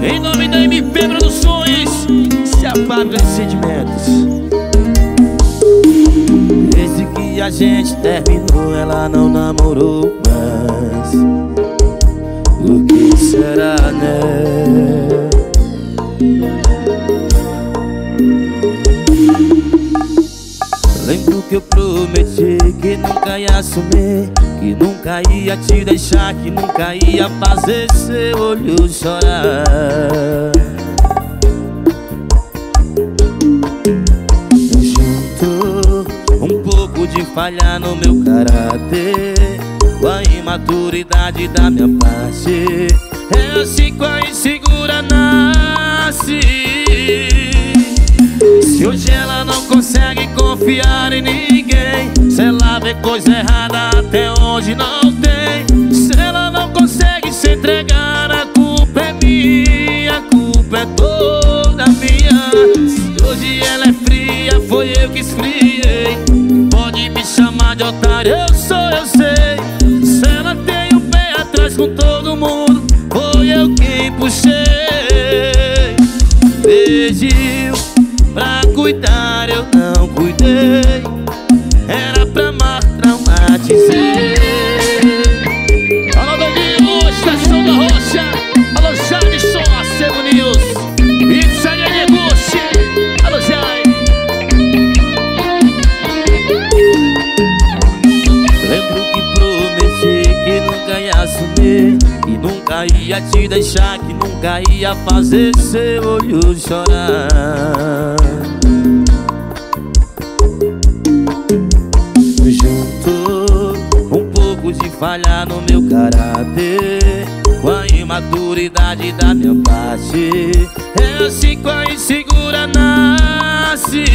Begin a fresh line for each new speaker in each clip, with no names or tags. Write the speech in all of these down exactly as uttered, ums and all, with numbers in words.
Em nome da M P Produções, se a fábrica de sentimentos. Desde que a gente terminou, ela não namorou mais. O que será, né? Lembro que eu prometi que nunca ia assumir, que nunca ia te deixar, que nunca ia fazer seu olho chorar. Junto um pouco de falha no meu caráter com a imaturidade da minha parte. É assim que a insegura nasce. Se hoje ela não consegue confiar em ninguém, se ela vê coisa errada até hoje não tem, se ela não consegue se entregar, a culpa é minha, a culpa é toda minha. Se hoje ela é fria, foi eu que esfriei. Pode me chamar de otário, eu sou, eu sei. Se ela tem o pé atrás com todo mundo, foi eu quem puxei. Pediu pra cuidar, eu não cuidei. Era pra amar, traumatizei. Alô, Domingo, Estação da Rocha. Alô, Jadson, Acebo News. Pizzaria Neguchi. Alô, Jai. Lembro que prometi que nunca ia assumir, que nunca ia te deixar, que nunca ia fazer seu olho chorar. Junto um pouco de falha no meu caráter com a imaturidade da minha parte. É assim que a insegura nasce.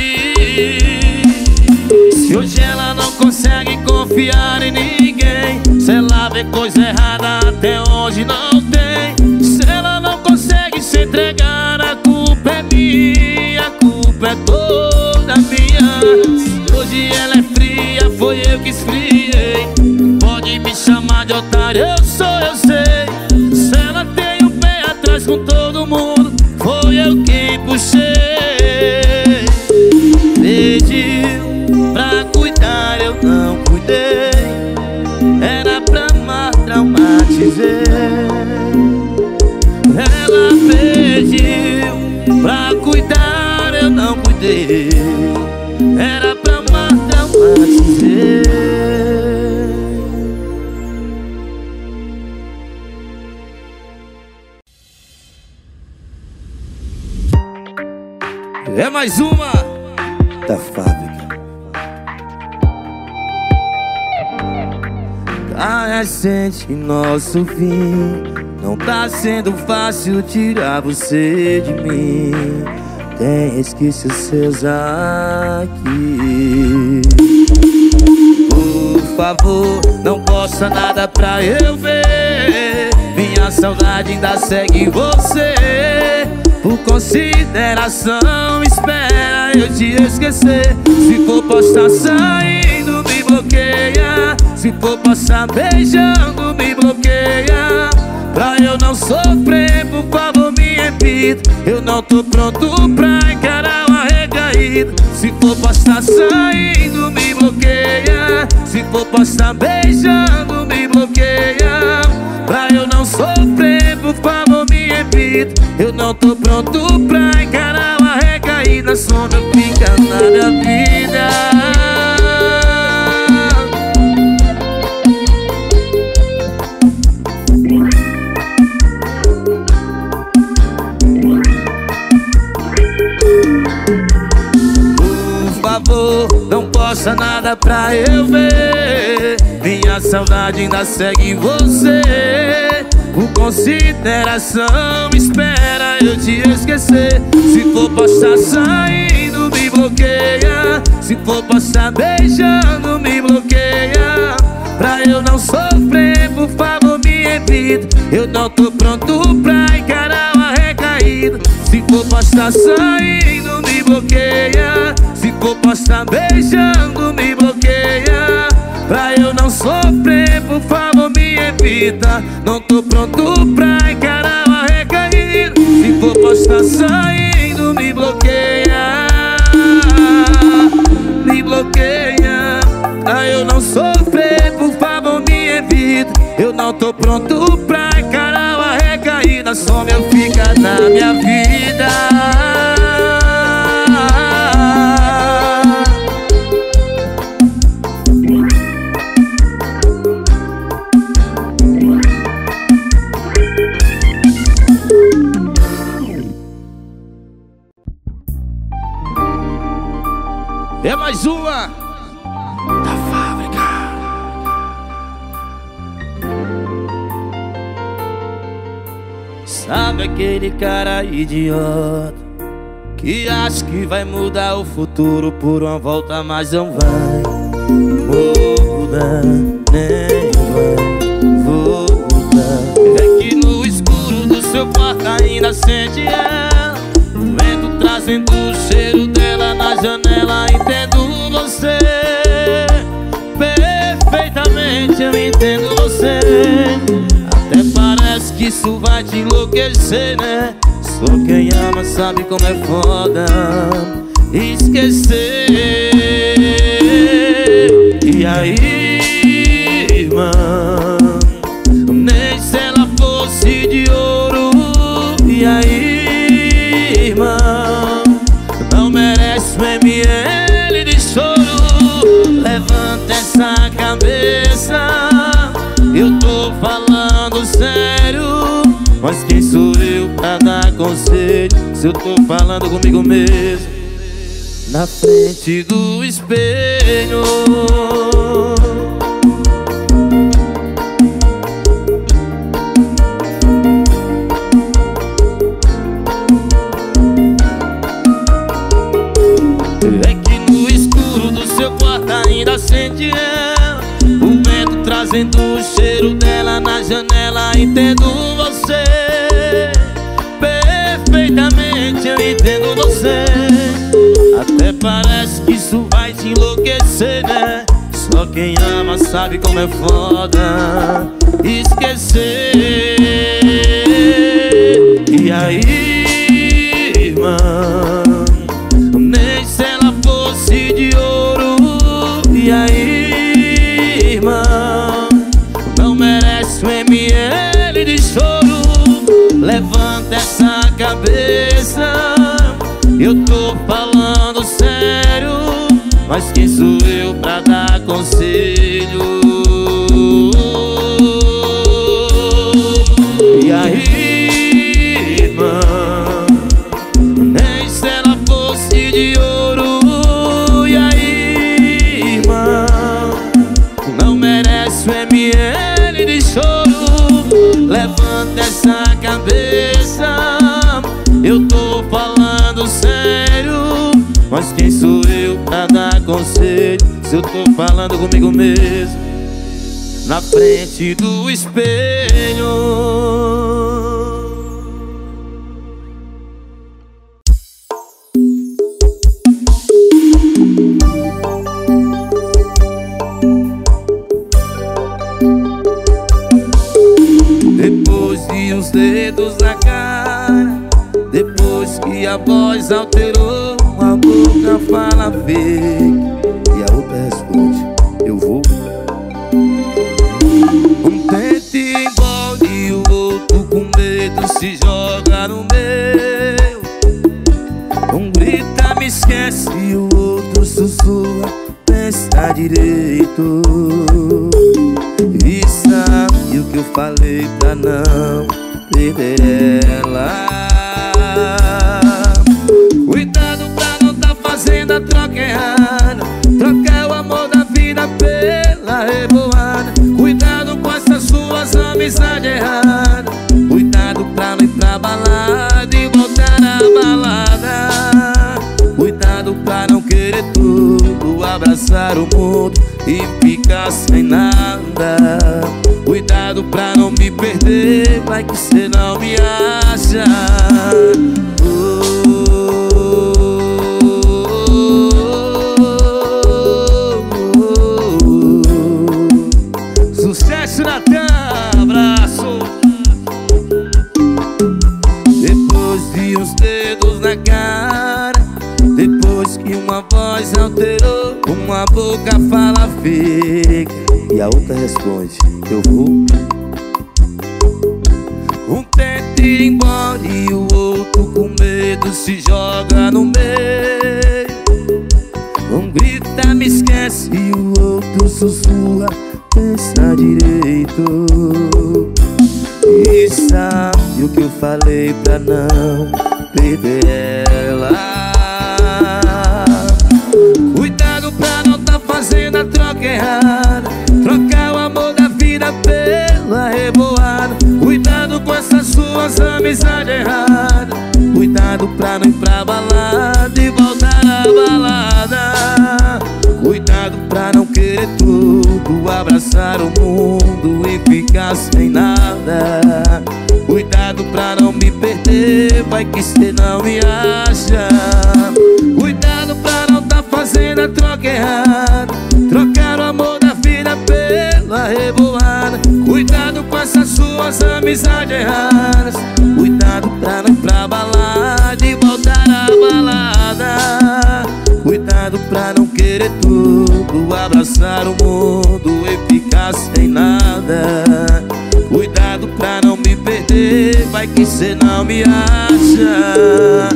Se hoje ela não consegue confiar em ninguém, se ela vê coisa errada até hoje não tem, se ela não consegue se entregar, a culpa é minha, a culpa é toda minha. Se hoje ela é fria, foi eu que esfriei. Pode me chamar de otário, eu sou, eu sei. Se ela tem o pé atrás com todo mundo, foi eu quem puxei. Pediu pra cuidar, eu não cuidei. Era pra amar, traumatizei. Ela pediu pra cuidar, eu não cuidei. Era pra amar, traumatizei. É mais uma da fábrica. Tá recente nosso fim, não tá sendo fácil tirar você de mim. Tem resquícios seus aqui. Por favor, não posta nada pra eu ver. Minha saudade ainda segue você. Por consideração, espera eu te esquecer. Se for postar saindo, me bloqueia. Se for postar beijando, me bloqueia. Pra eu não sofrer, por favor me evita. Eu não tô pronto pra encarar uma recaída. Se for postar saindo, me bloqueia. Se for postar beijando, me bloqueia. Pra eu não sofrer, por favor me evita. Eu não tô pronto pra encarar uma recaída. Só não fica na minha vida. Por favor, não posta nada pra eu ver. Minha saudade ainda segue você. Por consideração, espera eu te esquecer. Se for postar saindo, me bloqueia. Se for postar beijando, me bloqueia. Pra eu não sofrer, por favor me evita. Eu não tô pronto pra encarar uma recaída. Se for postar saindo, me bloqueia. Se for postar beijando, me bloqueia. Pra eu não sofrer, por favor me evita. Não tô pronto pra encarar uma recaída. Se está saindo, me bloqueia, me bloqueia. Pra eu não sofrer, por favor me evita. Eu não tô pronto pra encarar uma recaída. Só meu fica na minha vida. É mais uma da fábrica. Sabe aquele cara idiota que acha que vai mudar o futuro por uma volta, mas não vai mudar, nem vai voltar. É que no escuro do seu quarto ainda sente ela, o vento trazendo o cheiro dela na janela. Entendo você perfeitamente, eu entendo você. Até parece que isso vai te enlouquecer, né? Só quem ama sabe como é foda esquecer. E aí, irmã, nem se ela fosse de ouro. E aí, irmã, não merece um M L de choro. Levanta essa cabeça, eu tô falando sério. Mas quem sou eu pra dar conselho se eu tô falando comigo mesmo na frente do espelho? É que no escuro do seu quarto ainda sente ela, o vento trazendo o cheiro dela na janela. Entendo você perfeitamente, eu entendo você. Até parece que isso vai te enlouquecer, né? Só quem ama sabe como é foda esquecer. E aí, irmã, nem se ela fosse de ouro. E aí, irmã, não merece um M L de choro. Levanta essa cabeça, eu tô falando sério. Mas quem sou eu pra dar conselho? E aí, irmã, nem se ela fosse de ouro. E aí, irmã, não merece um M L de choro. Levanta essa cabeça, eu tô falando sério. Mas quem sou eu pra dar conselho se eu tô falando comigo mesmo na frente do espelho? Depois de uns dedos na cara, depois que a voz alterou, uma boca fala fake e a outra responde: eu vou. Um tenta ir embora e o outro com medo se joga no meio. Um grita me esquece e o outro sussurra: pensa direito. E sabe o que eu falei pra não perder ela? Cuidado pra não tá fazendo a troca errada. Trocar o amor da vida pela revoada. Cuidado com essas suas amizades erradas. Cuidado pra não ir pra balada e voltar na balada. Cuidado pra não querer tudo, abraçar o mundo e ficar sem nada. Cuidado pra não me perder, vai que cê não me acha. Oh, oh, oh, oh. Sucesso, Natan, abraço. Depois de uns diz que uma voz alterou, uma boca fala fica e a outra responde, eu vou. Um tenta ir embora e o outro com medo se joga no meio. Um grita me esquece e o outro sussurra, pensa direito. E sabe o que eu falei pra não perder ela? Cuidado pra não tá fazendo a troca errada, trocar o amor da vida pela revoada. Cuidado com essas suas amizades erradas, cuidado pra não ir pra balada e voltar à balada. Cuidado pra não querer tudo, abraçar o mundo e ficar sem nada. Cuidado pra não me perder, vai que cê não me acha. Cuidado pra não tá fazendo a troca errada, trocar o amor da vida pela revoada. Cuidado com essas suas amizades erradas, cuidado pra não ir pra balada e voltar à balada. Cuidado pra não querer tudo, abraçar o mundo e ficar sem nada. Cuidado pra não me perder, vai que cê não me acha.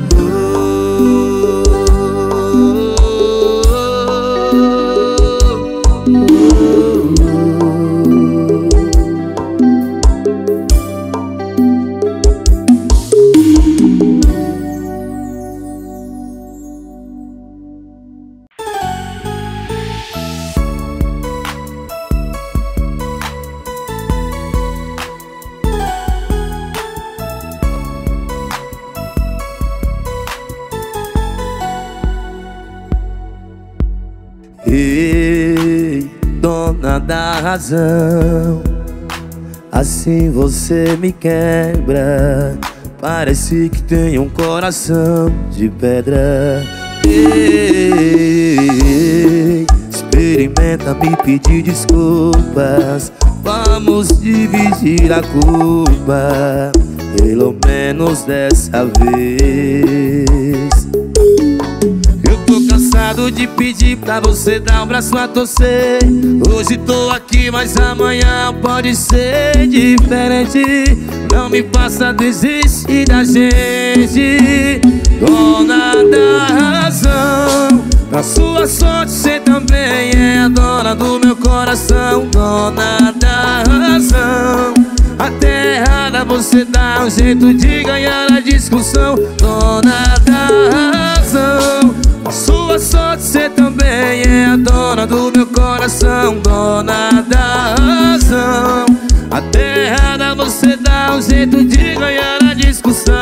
Ei, dona da razão, assim você me quebra. Parece que tem um coração de pedra. Ei, experimenta me pedir desculpas, vamos dividir a culpa, pelo menos dessa vez. Cansado de pedir pra você dar um braço a torcer. Hoje tô aqui, mas amanhã pode ser diferente. Não me faça desistir da gente, dona da razão. Na sua sorte cê também é a dona do meu coração, dona da razão. Até errada você dá um jeito de ganhar a discussão, dona da razão. A sua sorte cê também é a dona do meu coração, dona da razão. Até errada você dá um jeito de ganhar a discussão.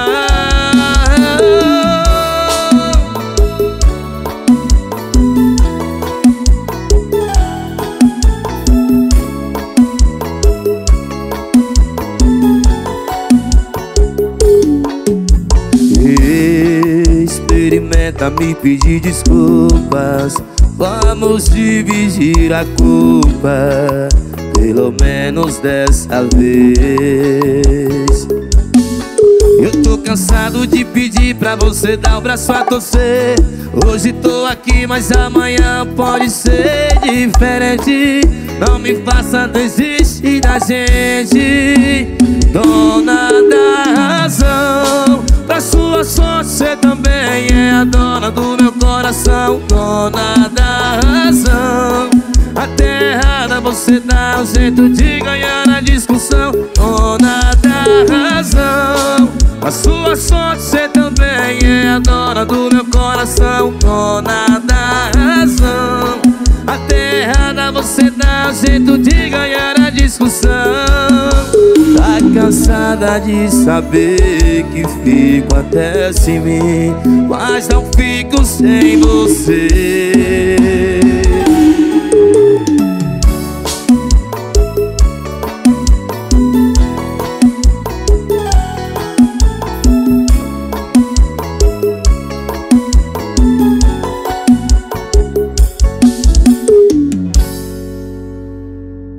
Experimenta me pedir desculpas, vamos dividir a culpa, pelo menos dessa vez. Eu tô cansado de pedir pra você dar o braço a torcer. Hoje tô aqui, mas amanhã pode ser diferente. Não me faça desistir da gente, dona da razão. Pra sua sorte cê também é a dona do meu coração, dona da razão. Até errada você dá um jeito de ganhar a discussão, dona da razão. A sua sorte cê também é a dona do meu coração, dona da razão. Até errada você dá um jeito de ganhar a discussão. Tá cansada de saber que fico até sem mim, mas não fico sem você.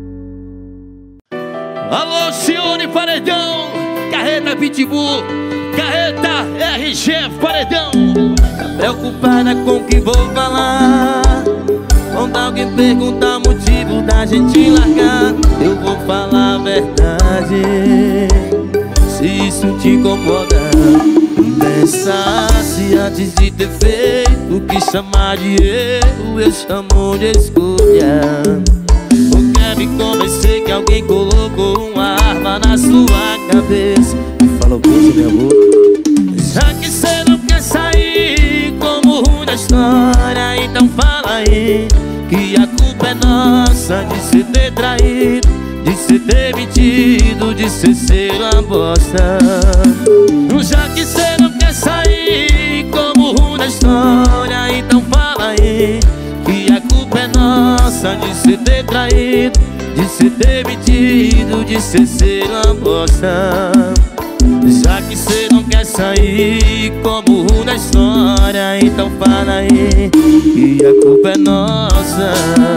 Alô, Cione Paredão, Carreta Pitbull,
Carreta R G Paredão. Tá preocupada com o que vou falar? Quando alguém perguntar o motivo da gente largar, eu vou falar a verdade. Se isso te incomoda, pensasse antes de ter feito o que chamar de erro, eu chamo de escolha. Ou quer me convencer que alguém colocou uma arma na sua cabeça e falou beijo minha boca? Já que cê não quer sair como ruim da história, então fala aí que a culpa é nossa de cê ter traído, de cê ter mentido, de cê ser uma bosta. Já que cê não quer sair como ruim da história, então fala aí que a culpa é nossa de cê ter traído, de cê ter mentido, de cê ser uma bosta. Já que cê não quer sair como ruim da história, então fala aí que a culpa é nossa.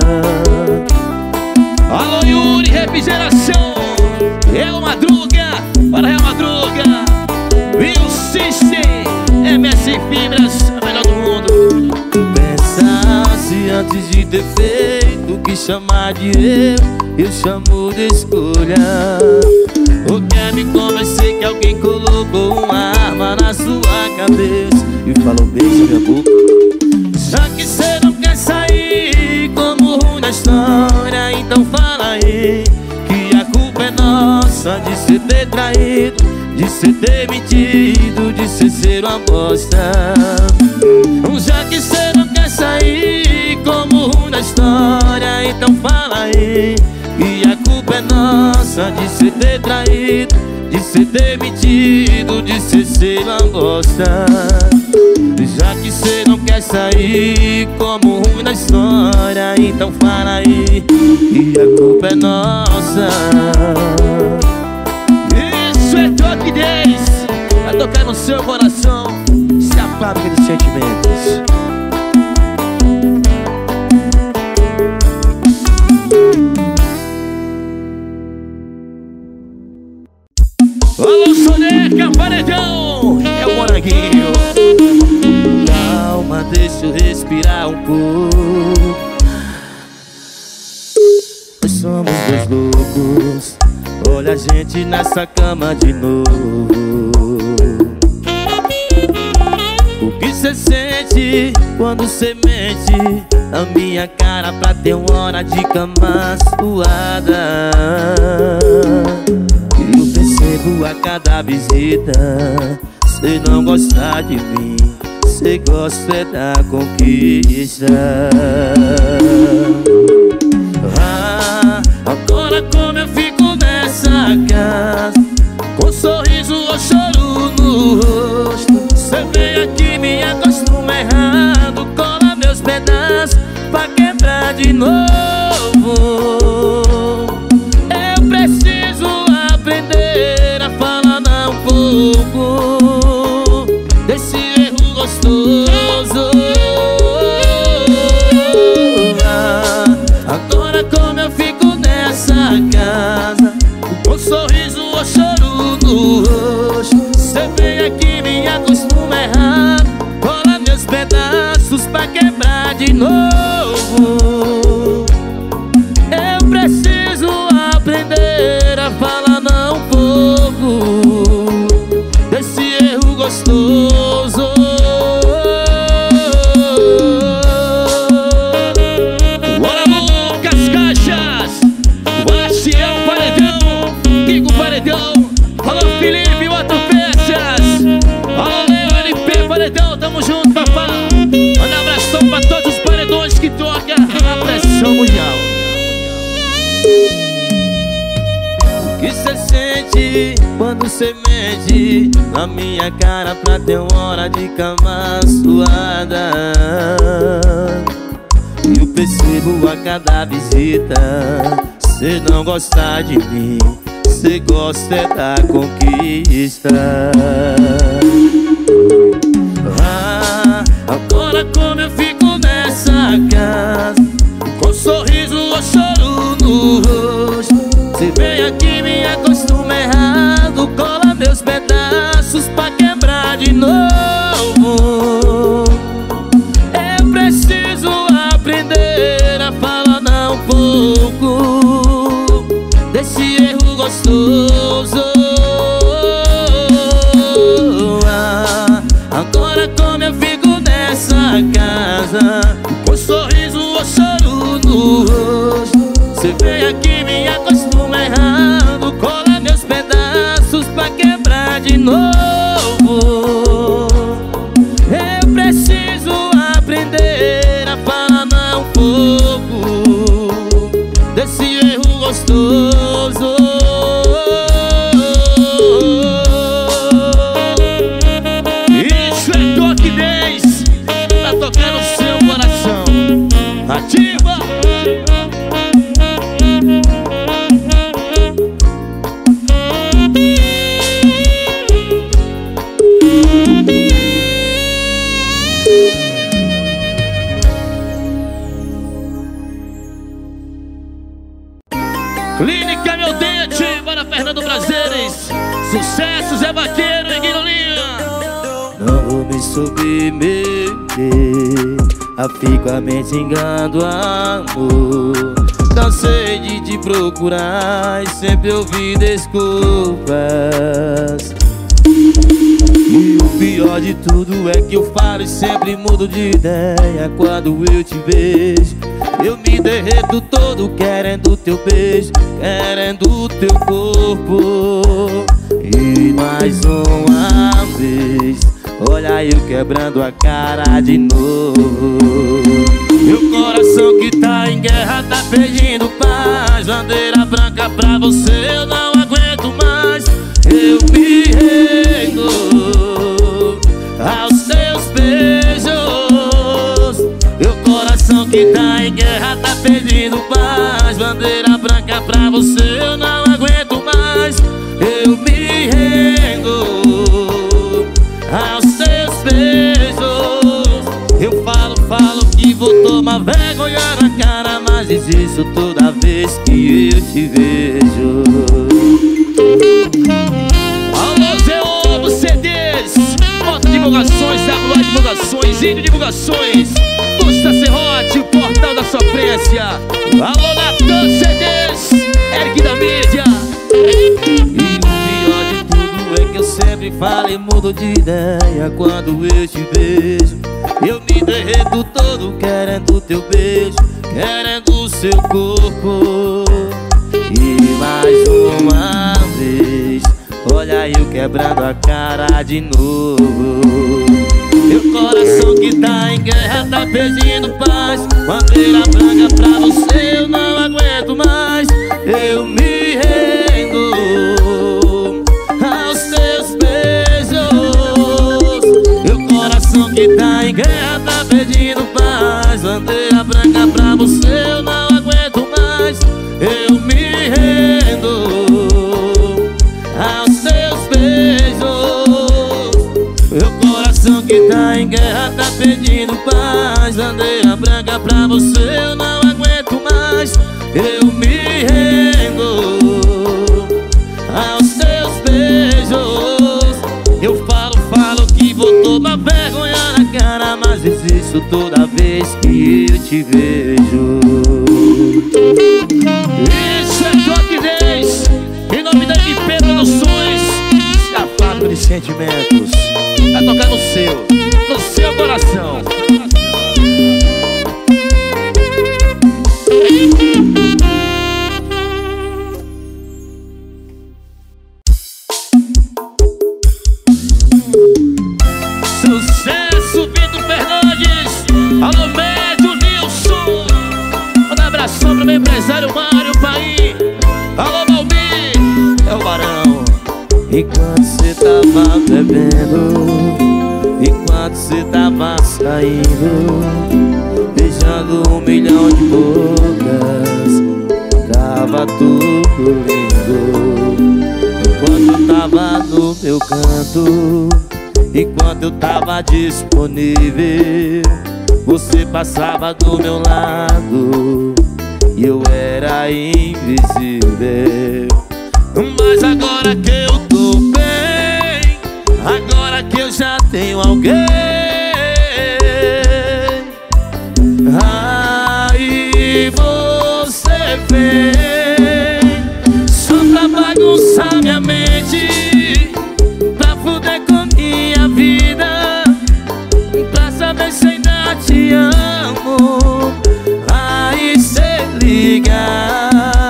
Alô Yuri, refrigeração, Real Madruga, para Real Madruga, Will System, M S Fibras, a melhor do mundo. Pensasse antes de ter feito o que chamar de erro, eu chamo de escolha. Ou quer me convencer que alguém colocou uma arma na sua cabeça e falou beijo minha boca? Já que cê não quer sair como ruim da história, então fala aí que a culpa é nossa de cê ter traído, de cê ter mentido, de cê ser uma bosta. Já que cê não quer sair como ruim da história, então fala aí que a culpa é nossa de cê ter traído, de cê ter mentido, de cê ser uma bosta. Já que cê não quer sair como ruim da história, então fala aí que a culpa é nossa. Isso é Toque dez, vai tocar no seu coração. Se a fábrica de sentimentos. Alô Soneca, Paredão, é o Moranguinho. Calma, deixa eu respirar um pouco. Nós somos dois loucos, olha a gente nessa cama de novo. O que cê sente quando cê mente na minha cara pra ter uma hora de cama suada? Eu percebo a cada visita, cê não gosta de mim, cê gosta é da conquista. Ah, agora como eu fico nessa casa, com sorriso ou choro no rosto, cê vem aqui me acostuma errado, cola meus pedaços pra quebrar de novo. Eu preciso aprender a falar não um pouco desse erro gostoso. Ah, agora como eu fico nessa casa, com sorriso ou choro no rosto, cê vem aqui me acostuma errado, cola meus pedaços pra quebrar de novo. Eu preciso aprender a falar não um pouco desse erro gostoso. Bora Lucas Caixas, Bastião Paredão, Kiko Paredão, alô Felipe Otto Peças, alô Leo L P Paredão, tamo junto papá. Manda um abração pra todos os paredões que toca a pressão mundial. O que cê sente quando cê mente na minha cara pra ter uma hora de cama suada? Eu percebo a cada visita, cê não gosta de mim, cê gosta é da conquista. Ah, agora como eu fico nessa casa, com sorriso ou choro no rosto, cê vem aqui me acostuma errado, cola meus pedaços pra quebrar sei aqui me acostuma errando. Cola meus pedaços pra quebrar de novo. Eu preciso aprender a falar não um pouco desse erro gostoso. Isso é toque dez pra tocar no seu coração. Ativa! Clínica Meu Dente, para Fernando Prazeres. Sucesso, Zé Vaqueiro e Guilherme. Não vou me submeter a ficar me xingando, amor. Cansei de te procurar e sempre ouvir desculpas. E o pior de tudo é que eu falo e sempre mudo de ideia. Quando eu te vejo, eu me derreto todo querendo teu beijo, querendo teu corpo. E mais uma vez, olha eu quebrando a cara de novo. Meu coração que tá em guerra tá pedindo paz. Bandeira branca pra você eu não aguento mais. Eu me rendo aos seus beijos. Meu coração que tá em guerra tá pedindo paz. Bandeira branca pra você eu não aguento mais. Eu me rendo aos seus beijos. Eu falo, falo que vou tomar vergonha na cara, mas desisto toda vez que eu te vejo. Alô, Zé Ovo C Ds, Moto Divulgações, W A Divulgações, Índio Divulgações, Costa Serrote, o portal da sofrência. Alô, Natan C Ds, Eric da Mídia. E o pior de tudo é que eu sempre falo e mudo de ideia. Quando eu te vejo, eu me derreto todo querendo teu beijo, querendo seu corpo. E mais uma vez, olha eu quebrando a cara de novo. Meu coração que tá em guerra tá pedindo paz. Bandeira branca pra você eu não aguento mais. Eu me rendo aos teus beijos. Meu coração que tá em guerra tá pedindo paz. Bandeira branca pra você eu não aguento mais. Eu me rendo aos teus beijos. Meu coração que tá em guerra tá pedindo paz. Bandeira branca pra você eu não aguento mais. Eu me rendo aos teus beijos. Eu falo, falo que vou tomar vergonha na cara, mas desisto toda vez que eu te vejo. Isso é toque dez, em nome da M P Produções, Chapado de Sentimentos. Vai tocar no seu, no seu coração. Sucesso, Vitor Fernandes. Alô, Médio Nilson. Manda um abração pro meu empresário Mário Paim. Alô, Balbi, é o Barão. Enquanto cê tava bebendo, enquanto cê tava saindo, beijando um milhão de bocas, tava tudo lindo. Enquanto eu tava no meu canto, enquanto eu tava disponível, você passava do meu lado e eu era invisível. Mas agora que eu tô bem, agora que eu já tenho alguém, aí você vem só pra bagunçar minha mente, pra fuder com minha vida, pra saber se ainda te amo. Aí cê liga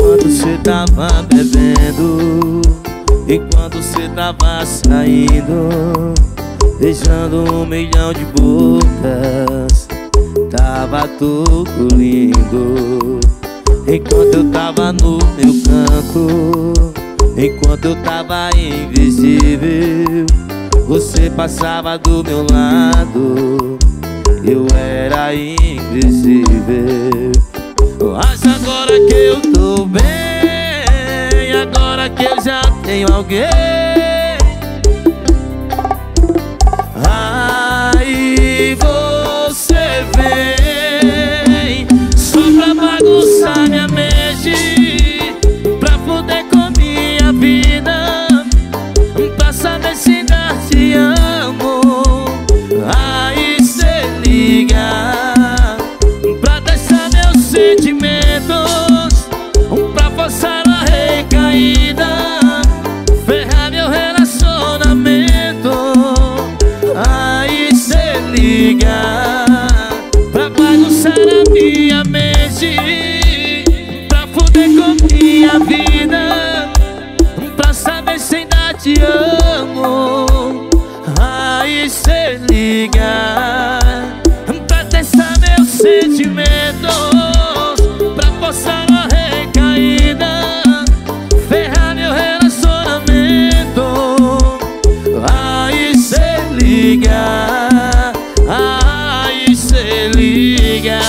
enquanto cê tava bebendo, enquanto cê tava saindo, beijando um milhão de bocas. Tava tudo lindo. Enquanto eu tava no meu canto, enquanto eu tava invisível, você passava do meu lado, eu era invisível. Mas agora que eu tô bem, agora que eu já tenho alguém, aí você vem só pra bagunçar minha mente, pra foder com minha vida, pra saber se ainda te amo. Aí cê liga pra deixar meus sentimentos, pra forçar a recaída, ferrar meu relacionamento. Aí cê liga pra bagunçar a minha mente, pra foder com minha vida, pra saber se ainda te amo. Aí cê liga pra testar meus sentimentos, pra forçar a recaída, ferrar meu relacionamento. Aí cê liga, aí cê liga.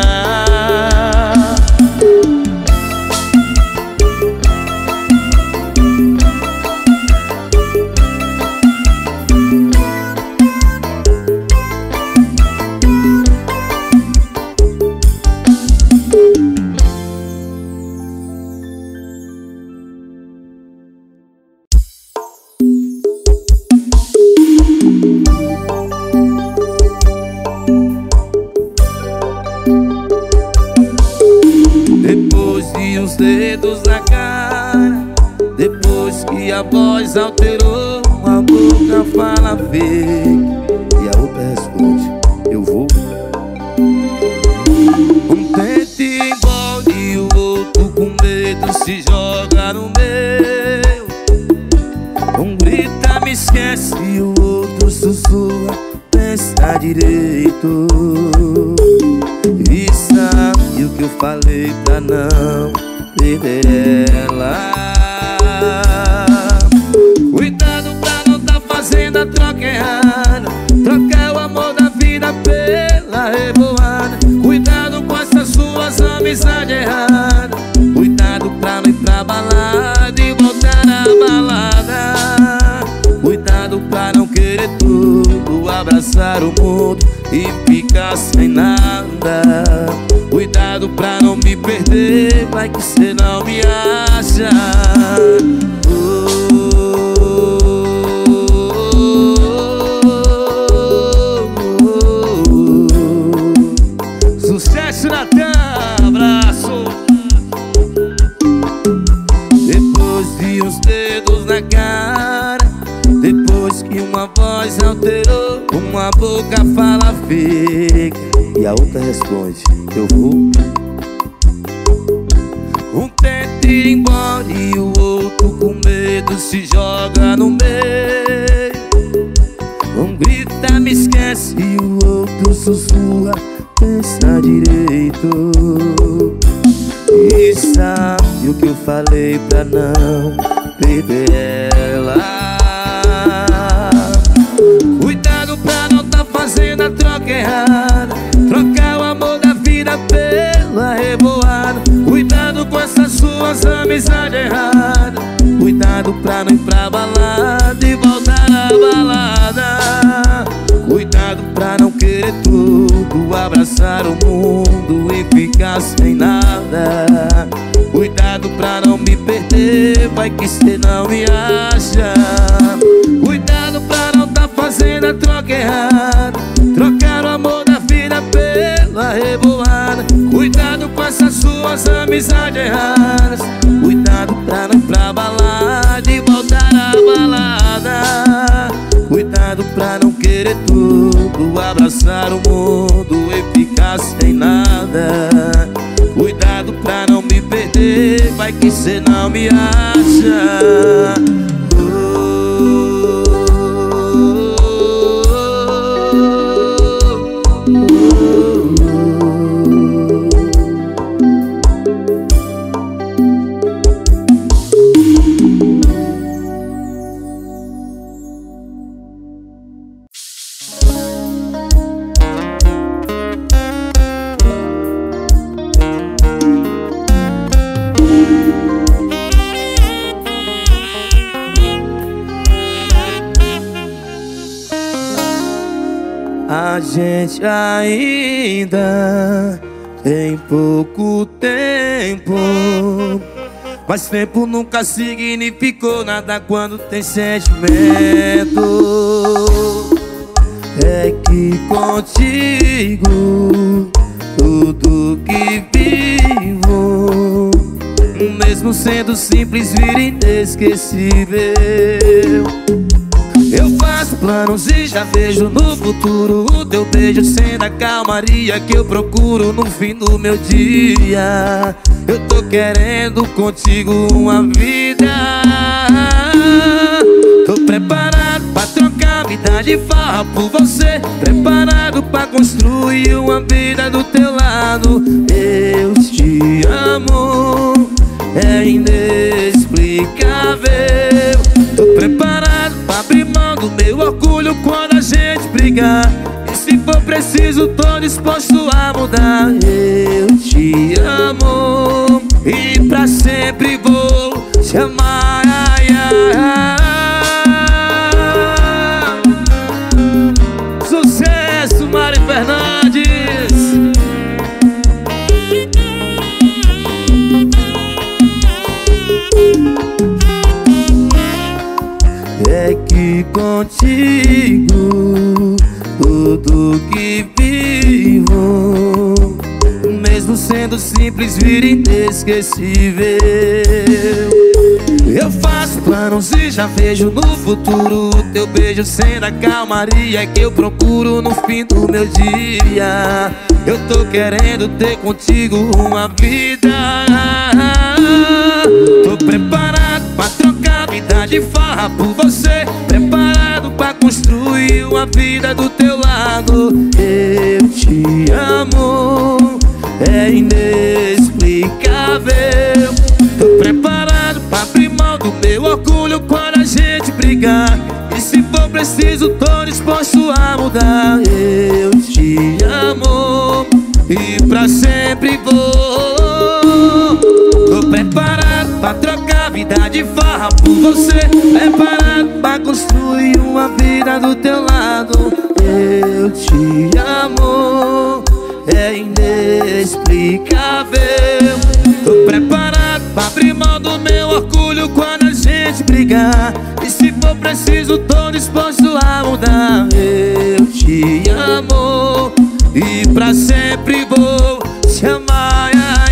Depois de uns dedos na cara, depois que a voz alterou, a boca fala fake e a outra responde: eu vou. Um tenta ir embora e o outro com medo se joga no meio. Um grita, me esquece e o outro sussurra: pensa direito. E sabe o que eu falei pra não perder ela? Cuidado pra não tá fazendo a troca errada, trocar o amor da vida pela revoada. Cuidado com essas suas amizades erradas, cuidado pra não ir pra balada e voltar na balada. Cuidado pra não querer tudo, abraçar o mundo e ficar sem nada. Cuidado pra não me perder, vai que cê não me acha. Oh, oh, oh, oh. Sucesso, Natan, abraço. Depois de uns dedos na cara, depois que uma voz alterou, uma boca fala fica e a outra responde: eu vou. Um tenta ir embora e o outro com medo se joga no meio. Um grita, me esquece e o outro sussurra: pensa direito. E sabe o que eu falei pra não perder ela? Cuidado pra não tá fazendo a troca errada, trocar o amor da vida pela revoada. Cuidado com essas suas amizades erradas, cuidado pra não ir pra balada e voltar na balada. Cuidado pra não querer tudo, abraçar o mundo e ficar sem nada. Cuidado pra não me perder, vai que cê não me acha. Cuidado pra não tá fazendo a troca errada, trocar o amor da vida pela revoada. Cuidado com essas suas amizades erradas, cuidado pra não ir pra balada e voltar na balada. Cuidado pra não querer tudo, abraçar o mundo e ficar sem nada. Cuidado pra não me perder, vai vai que cê não me acha.
A gente ainda tem pouco tempo, mas tempo nunca significou nada quando tem sentimento. É que contigo tudo que vivo, mesmo sendo simples, vira inesquecível. Eu faço planos e já vejo no futuro o teu beijo sendo a calmaria que eu procuro no fim do meu dia. Eu tô querendo contigo uma vida. Tô preparado pra trocar vida de farra por você, preparado pra construir uma vida do teu lado. Eu te amo, é inexplicável. Tô preparado pra abrir mão do meu orgulho quando a gente brigar, e se for preciso tô disposto a mudar. Eu te amo e pra sempre vou te amar. Sucesso, Mari Fernandes. É que contigo tudo que vivo, mesmo sendo simples, vira inesquecível. Eu faço planos e já vejo no futuro o teu beijo sendo a calmaria que eu procuro no fim do meu dia. Eu tô querendo ter contigo uma vida. Tô preparado pra trocar vida de farra por você, preparado pra construir uma vida do teu lado. Eu te amo, é inexplicável. Tô preparado pra abrir mão do meu orgulho quando a gente brigar, e se for preciso tô disposto a mudar. Eu te amo e pra sempre vou. Tô preparado pra trocar vida de farra por você, preparado pra construir uma vida do teu lado. Eu te amo, é inexplicável. Tô preparado pra abrir mão do meu orgulho quando a gente brigar, e se for preciso tô disposto a mudar. Eu te amo e pra sempre vou te amar.